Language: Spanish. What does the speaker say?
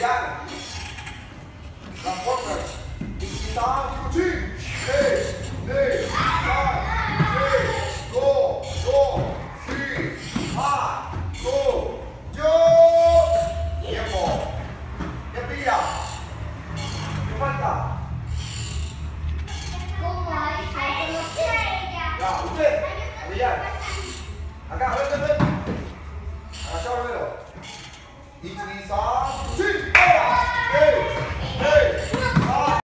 piano. La forma. Y está, chi, de, go, sí, go, yo. Tiempo. ¿Qué pilla? ¿Qué falta? Ya, usted. Allá. Acá, ven. Agachado primero. 1, 2, 3.